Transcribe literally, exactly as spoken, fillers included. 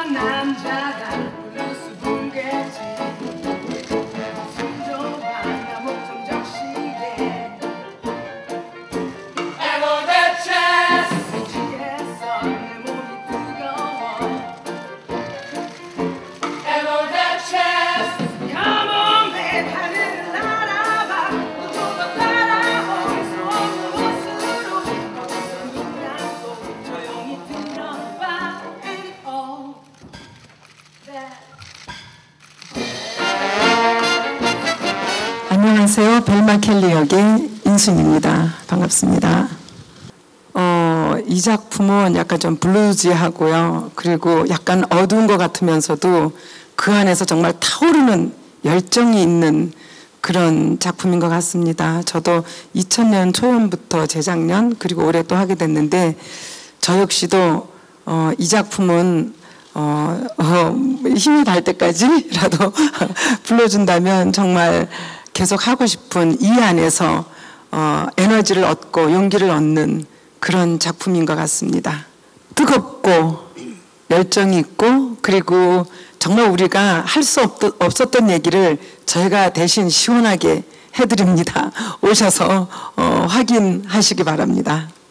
안녕하세요. 벨마 켈리 역의 인순입니다. 반갑습니다. 어, 이 작품은 약간 좀 블루지하고요. 그리고 약간 어두운 것 같으면서도 그 안에서 정말 타오르는 열정이 있는 그런 작품인 것 같습니다. 저도 이천 년 초연부터 재작년 그리고 올해 또 하게 됐는데 저 역시도 어, 이 작품은 어, 어, 힘이 달 때까지라도 불러준다면 정말 계속 하고 싶은 이 안에서 어, 에너지를 얻고 용기를 얻는 그런 작품인 것 같습니다. 뜨겁고 열정이 있고 그리고 정말 우리가 할 수 없었던 얘기를 저희가 대신 시원하게 해드립니다. 오셔서 어, 확인하시기 바랍니다.